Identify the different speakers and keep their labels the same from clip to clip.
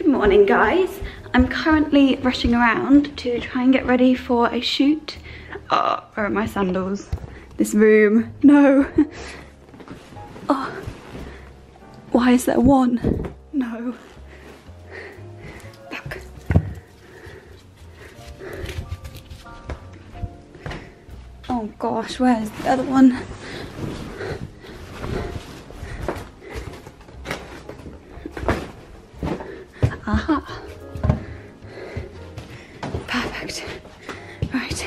Speaker 1: Good morning, guys. I'm currently rushing around to try and get ready for a shoot. Oh, where are my sandals? This room, no. Oh, why is there one? No. Look. Oh gosh, where's the other one? Aha. Perfect. Right.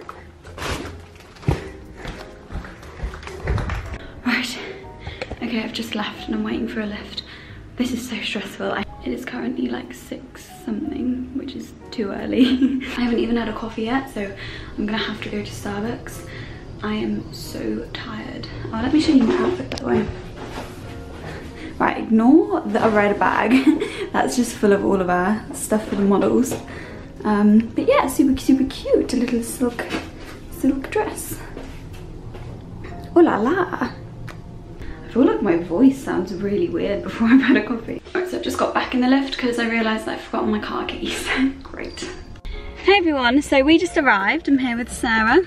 Speaker 1: Right. Okay, I've just left and I'm waiting for a lift. This is so stressful. It is currently like 6 something, which is too early. I haven't even had a coffee yet, so I'm gonna have to go to Starbucks. I am so tired. Oh, let me show you my outfit, by the way. Right, ignore the red bag. That's just full of all of our stuff for the models. But yeah, super cute. A little silk dress. Oh la la. I feel like my voice sounds really weird before I've had a coffee. Right, so I've just got back in the lift because I realised that I've forgotten my car keys. Great. Hey everyone, so we just arrived. I'm here with Sarah.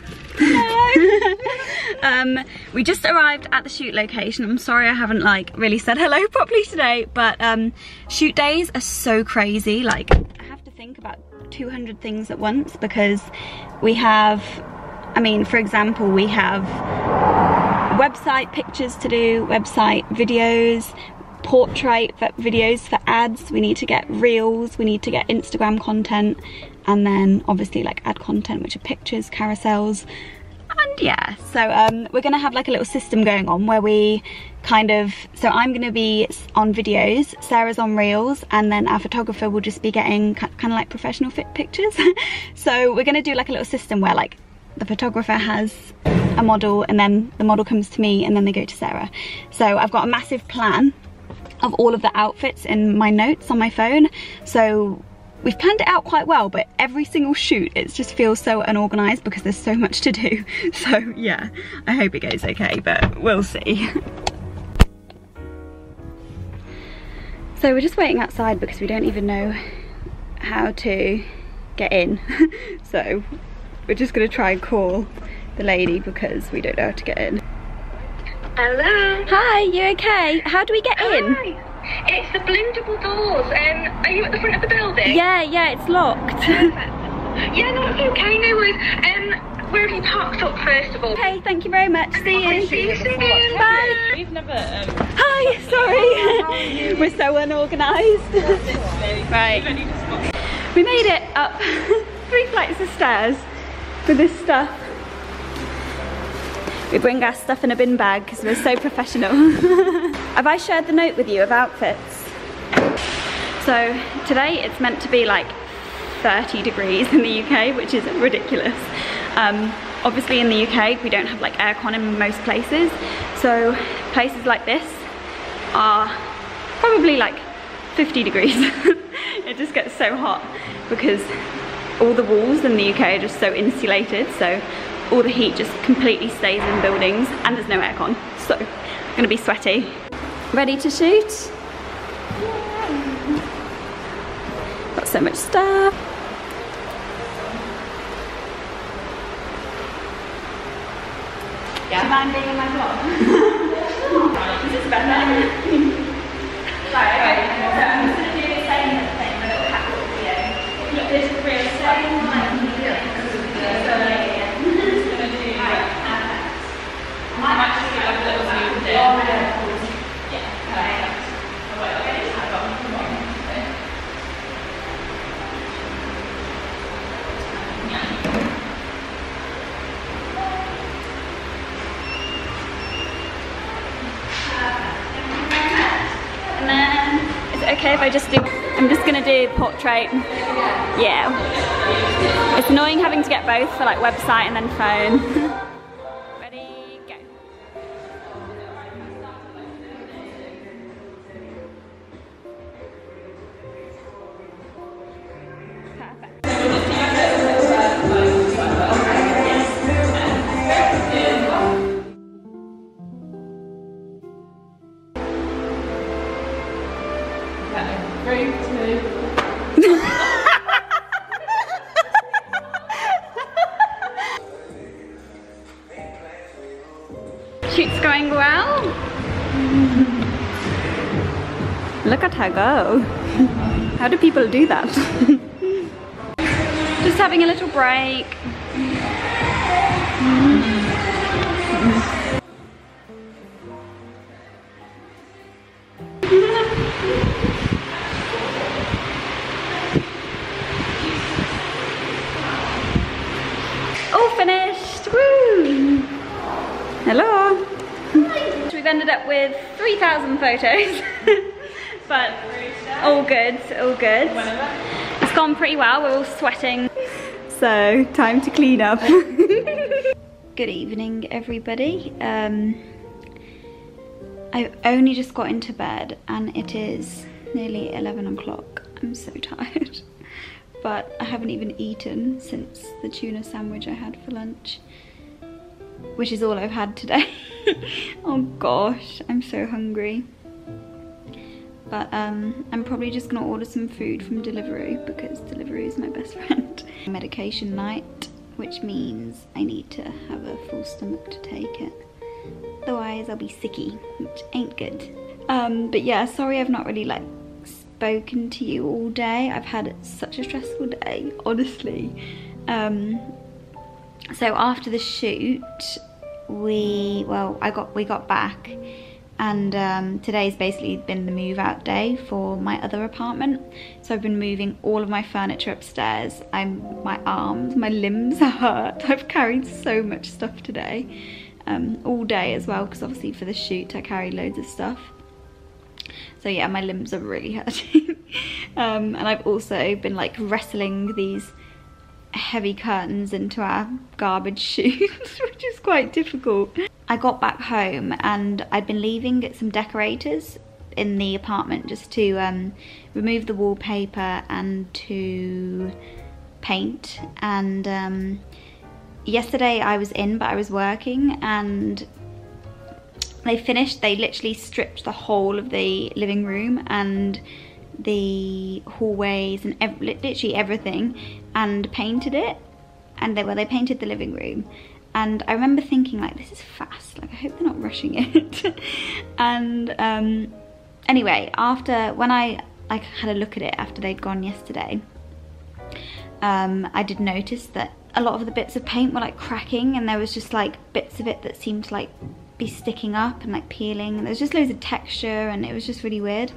Speaker 1: Hello. We just arrived at the shoot location. I'm sorry I haven't like really said hello properly today, but shoot days are so crazy. Like, I have to think about 200 things at once because we have, I mean, for example, we have website pictures to do, website videos, portrait videos for ads, we need to get reels, we need to get Instagram content, and then obviously like ad content, which are pictures, carousels, and yeah, so we're gonna have like a little system going on where we kind of, so I'm gonna be on videos, Sarah's on reels, and then our photographer will just be getting kind of like professional fit pictures. So we're gonna do like a little system where like the photographer has a model and then the model comes to me and then they go to Sarah. So I've got a massive plan of all of the outfits in my notes on my phone. So we've planned it out quite well, but every single shoot it just feels so unorganized because there's so much to do. So yeah, I hope it goes okay, but we'll see. So we're just waiting outside because we don't even know how to get in. So we're just gonna try and call the lady because we don't know how to get in.
Speaker 2: Hello.
Speaker 1: Hi, you okay? How do we get in?
Speaker 2: Hi. It's the blue double doors. Are you at the front of the building?
Speaker 1: Yeah, it's locked.
Speaker 2: Perfect. Yeah, no, it's okay, no worries. Where have you parked up first of all?
Speaker 1: Okay, thank you very much. See you.
Speaker 2: See you soon.
Speaker 1: Bye.
Speaker 3: We've never.
Speaker 1: Hi, sorry. We're so unorganised. Right. We made it up 3 flights of stairs for this stuff. We bring our stuff in a bin bag because we're so professional. Have I shared the note with you of outfits? So today it's meant to be like 30 degrees in the UK, which is ridiculous. Obviously in the UK we don't have like aircon in most places, so places like this are probably like 50 degrees. It just gets so hot because all the walls in the UK are just so insulated, so all the heat just completely stays in buildings and there's no aircon, so I'm gonna be sweaty. Ready to shoot? Got so much stuff. Yeah. Do you mind being in my vlog? Is this better? Right, so I'm just gonna do the same thing, a little catwalk video. Look, this is really same line. I'm actually like a little moved in. Yeah, perfect. And then, is it okay if I just do, I'm just gonna do portrait. Yeah. It's annoying having to get both for like website and then phone.
Speaker 3: Great.
Speaker 1: Shoot's going well. Look at her go. How do people do that? Just having a little break. All finished. Woo! Hello. We've ended up with 3,000 photos. But all good, all good. It's gone pretty well, we're all sweating. So, time to clean up. Good evening, everybody. I've only just got into bed and it is nearly 11 o'clock. I'm so tired. But I haven't even eaten since the tuna sandwich I had for lunch, which is all I've had today. Oh gosh, I'm so hungry. But I'm probably just gonna order some food from Deliveroo because Deliveroo is my best friend. Medication night, which means I need to have a full stomach to take it. Otherwise I'll be sicky, which ain't good. But yeah, sorry I've not really like spoken to you all day. I've had such a stressful day, honestly. So after the shoot, we got back. And today's basically been the move out day for my other apartment. So I've been moving all of my furniture upstairs. My arms, my limbs are hurt. I've carried so much stuff today, all day as well, because obviously for the shoot I carried loads of stuff. So yeah, my limbs are really hurting. And I've also been like wrestling these heavy curtains into our garbage chute, which is quite difficult. I got back home and I'd been leaving some decorators in the apartment just to remove the wallpaper and to paint. And yesterday I was in, but I was working, and they literally stripped the whole of the living room and the hallways and literally everything, and painted it. And they painted the living room. And I remember thinking, like, this is fast, like I hope they're not rushing it. And anyway, when I like had a look at it after they'd gone yesterday, I did notice that a lot of the bits of paint were like cracking, and there was just like bits of it that seemed to like be sticking up and like peeling, and there was just loads of texture, and it was just really weird.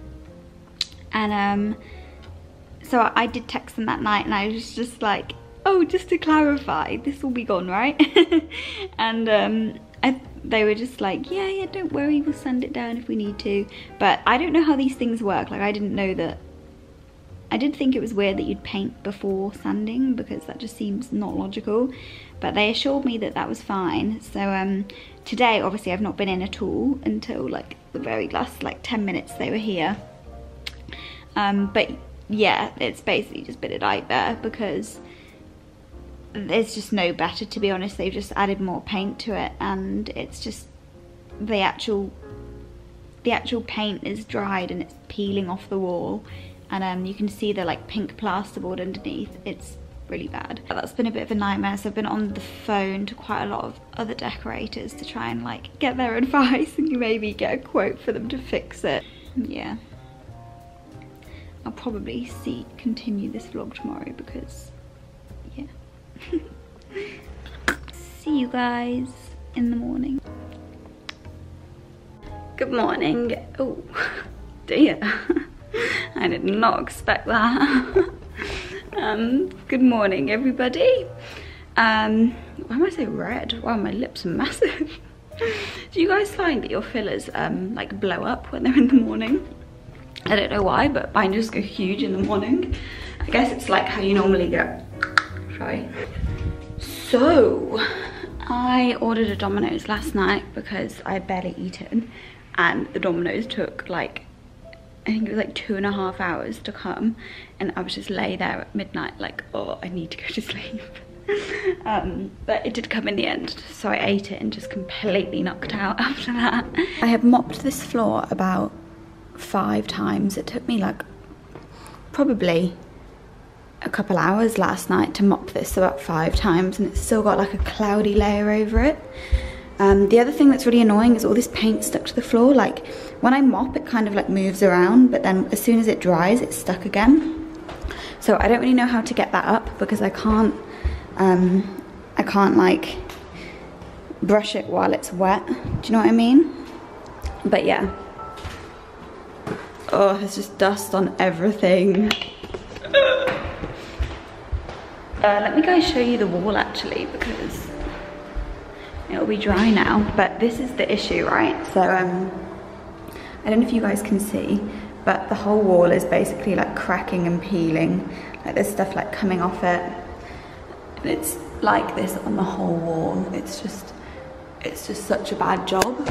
Speaker 1: And so I did text them that night, and I was just like, oh, just to clarify, this will be gone, right? And they were just like, yeah, don't worry, we'll sand it down if we need to. But I don't know how these things work. Like, I didn't know that. I did think it was weird that you'd paint before sanding, because that just seems not logical. But they assured me that that was fine. So today, obviously, I've not been in at all until like the very last like 10 minutes they were here. But yeah, it's basically just been a nightmare because it's just no better, to be honest. They've just added more paint to it, and it's just the actual paint is dried and it's peeling off the wall, and you can see the like pink plasterboard underneath. It's really bad. That's been a bit of a nightmare. So I've been on the phone to quite a lot of other decorators to try and like get their advice and maybe get a quote for them to fix it. Yeah, I'll probably continue this vlog tomorrow because yeah. See you guys in the morning. Good morning. Oh dear, I did not expect that. Good morning, everybody. Why am I so red? Wow, my lips are massive. Do you guys find that your fillers like blow up when they're in the morning? I don't know why, but mine just go huge in the morning. I guess it's like how you normally get. Sorry. So I ordered a Domino's last night because I had barely eaten, and the Domino's took like, I think it was like 2.5 hours to come, and I was just lay there at midnight like, oh, I need to go to sleep. But it did come in the end, so I ate it and just completely knocked out after that. I have mopped this floor about 5 times. It took me like probably a couple hours last night to mop this about 5 times, and it's still got like a cloudy layer over it. The other thing that's really annoying is all this paint stuck to the floor. Like when I mop, it kind of like moves around, but then as soon as it dries, it's stuck again. So I don't really know how to get that up because I can't like brush it while it's wet. Do you know what I mean? But yeah. Oh, there's just dust on everything. Let me go show you the wall actually, because it'll be dry now. But this is the issue, right? So I don't know if you guys can see, but the whole wall is basically like cracking and peeling. Like there's stuff like coming off it. And it's like this on the whole wall. It's just such a bad job.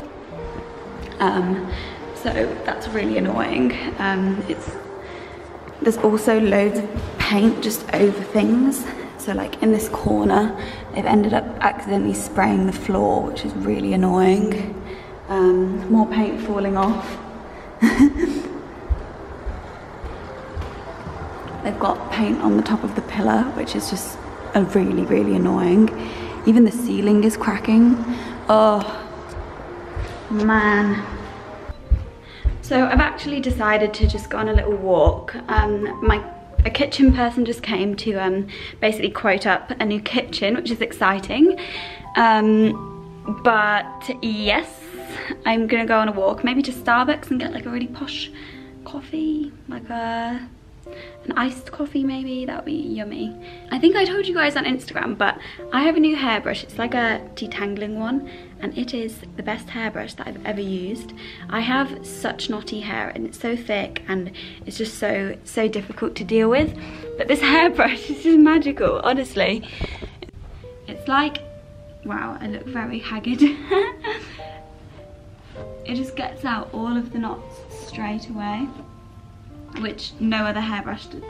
Speaker 1: So that's really annoying. There's also loads of paint just over things. So like in this corner, they've ended up accidentally spraying the floor, which is really annoying. More paint falling off. They've got paint on the top of the pillar, which is just really, really annoying. Even the ceiling is cracking. Oh, man. So I've actually decided to just go on a little walk. A kitchen person just came to basically quote up a new kitchen, which is exciting. But yes, I'm gonna go on a walk, maybe to Starbucks and get like a really posh coffee, like an iced coffee maybe. That would be yummy. I think I told you guys on Instagram, but I have a new hairbrush. It's like a detangling one, and it is the best hairbrush that I've ever used. I have such knotty hair and it's so thick and it's just so difficult to deal with. But this hairbrush is just magical, honestly. It's like, wow, I look very haggard. It just gets out all of the knots straight away, which no other hairbrush does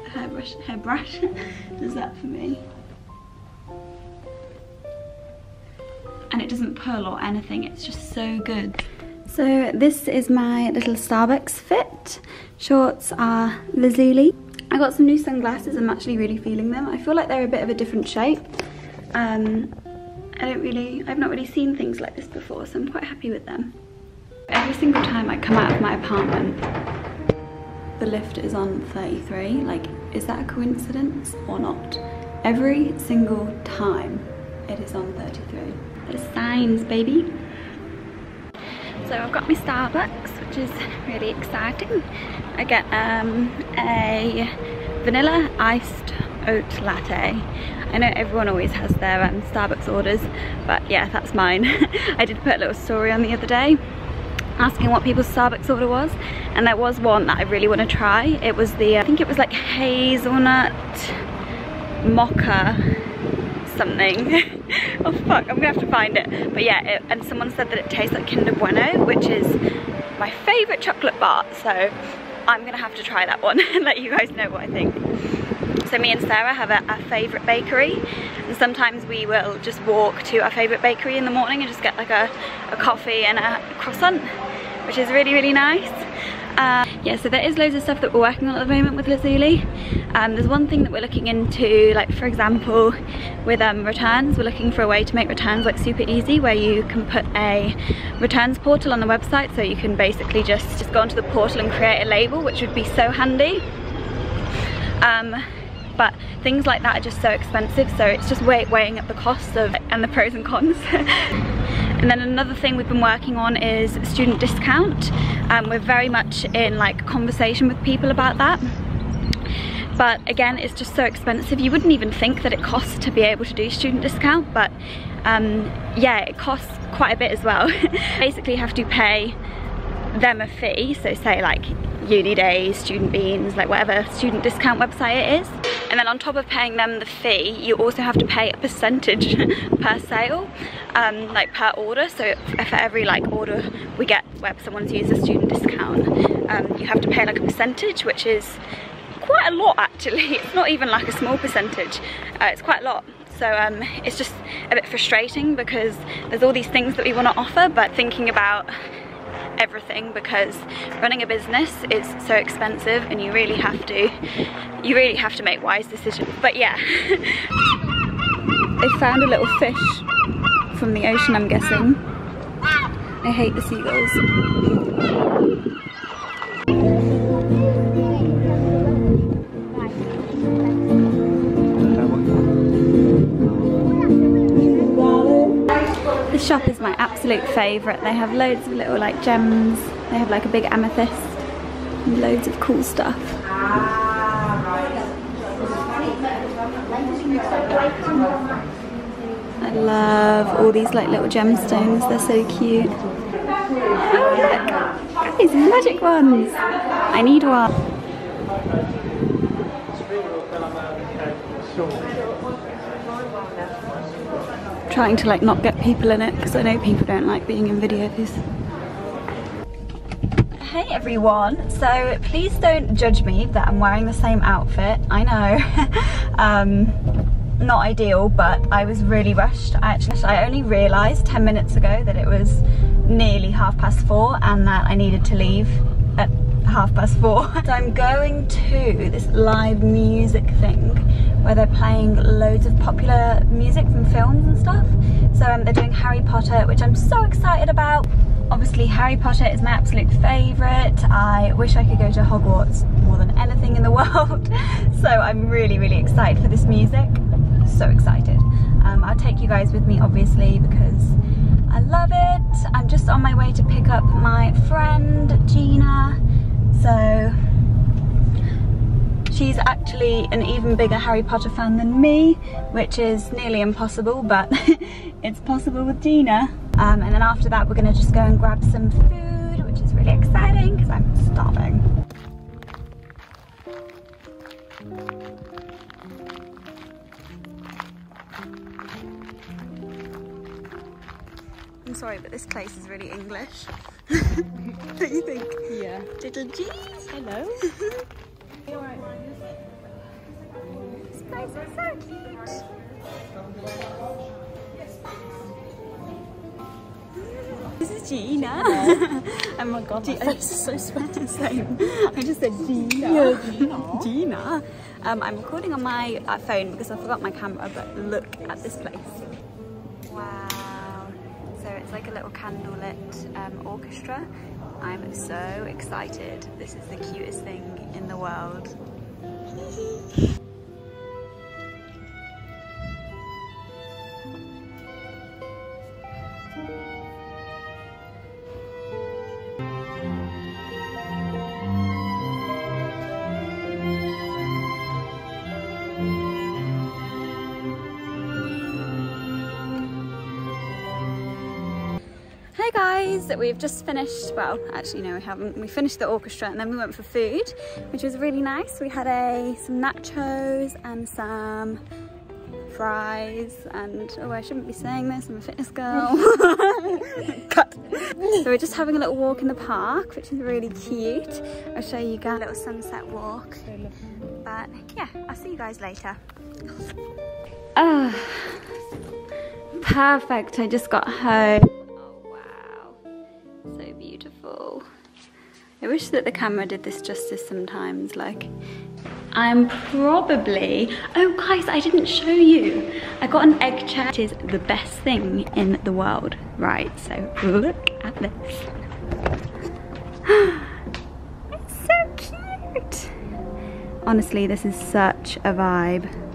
Speaker 1: that for me. And it doesn't pull or anything, it's just so good. So this is my little Starbucks fit. Shorts are lazuli. I got some new sunglasses, I'm actually really feeling them. I feel like they're a bit of a different shape. I've not really seen things like this before, so I'm quite happy with them. Every single time I come out of my apartment, the lift is on 33. Like, is that a coincidence or not? Every single time it is on 33. There's signs, baby. So I've got my Starbucks, which is really exciting. I get a vanilla iced oat latte. I know everyone always has their Starbucks orders, but yeah, that's mine. I did put a little story on the other day asking what people's Starbucks order was, and there was one that I really want to try. It was the, I think it was like hazelnut mocha something. Oh fuck, I'm gonna have to find it. But yeah, and someone said that it tastes like Kinder Bueno, which is my favourite chocolate bar, so I'm gonna have to try that one and let you guys know what I think. So me and Sarah have a favourite bakery, and sometimes we will just walk to our favourite bakery in the morning and just get like a coffee and a croissant, which is really, really nice. Yeah, so there is loads of stuff that we're working on at the moment with Lazuli. There's one thing that we're looking into, like for example with returns, we're looking for a way to make returns like super easy, where you can put a returns portal on the website, so you can basically just go onto the portal and create a label, which would be so handy. But things like that are just so expensive, so it's just weighing up the costs of and the pros and cons. And then another thing we've been working on is student discount. We're very much in like conversation with people about that. But again, it's just so expensive. You wouldn't even think that it costs to be able to do student discount, but yeah, it costs quite a bit as well. Basically you have to pay them a fee, so say like Uni Days, Student Beans, like whatever student discount website it is. And then on top of paying them the fee, you also have to pay a percentage per sale, like per order. So for every like order we get where someone's used a student discount, you have to pay like a percentage, which is quite a lot actually. It's not even like a small percentage, it's quite a lot. So it's just a bit frustrating because there's all these things that we want to offer, but thinking about everything, because running a business is so expensive and you really have to make wise decisions. But yeah. They found a little fish from the ocean, I'm guessing. I hate the seagulls. This shop is my absolute favourite. They have loads of little like gems. They have like a big amethyst and loads of cool stuff. I love all these like little gemstones. They're so cute. Oh look! These magic ones! I need one. Trying to like not get people in it because I know people don't like being in videos. Hey everyone, so please don't judge me that I'm wearing the same outfit. I know. Not ideal, but I was really rushed. I only realised 10 minutes ago that it was nearly 4:30 and that I needed to leave at 4:30. So I'm going to this live music thing where they're playing loads of popular music from films and stuff. So they're doing Harry Potter, which I'm so excited about. Obviously Harry Potter is my absolute favourite. I wish I could go to Hogwarts more than anything in the world. So I'm really, really excited for this music. So excited. I'll take you guys with me obviously because I love it. I'm just on my way to pick up my friend Gina. So she's actually an even bigger Harry Potter fan than me, which is nearly impossible, but it's possible with Gina. And then after that we're gonna just go and grab some food, which is really exciting because I'm starving. I'm sorry, but this place is really English. Don't you think? Yeah. Little G. Hello. This place is so cute. This is Gina. Oh my god, my face is so sweaty. Same. I just said Gina. Gina. Gina. I'm recording on my phone because I forgot my camera, but look at this place. Wow. So it's like a little candlelit orchestra. I'm so excited. This is the cutest thing in the world. Hey guys, we've just finished, well actually no we haven't, we finished the orchestra and then we went for food, which was really nice. We had some nachos and some fries and, oh I shouldn't be saying this, I'm a fitness girl. Cut. So we're just having a little walk in the park, which is really cute. I'll show you guys a little sunset walk, but yeah, I'll see you guys later. Perfect, I just got home. So beautiful. I wish that the camera did this justice sometimes. Like, I'm probably, oh guys, I didn't show you. I got an egg chair. It is the best thing in the world. Right, so look at this. It's so cute. Honestly, this is such a vibe.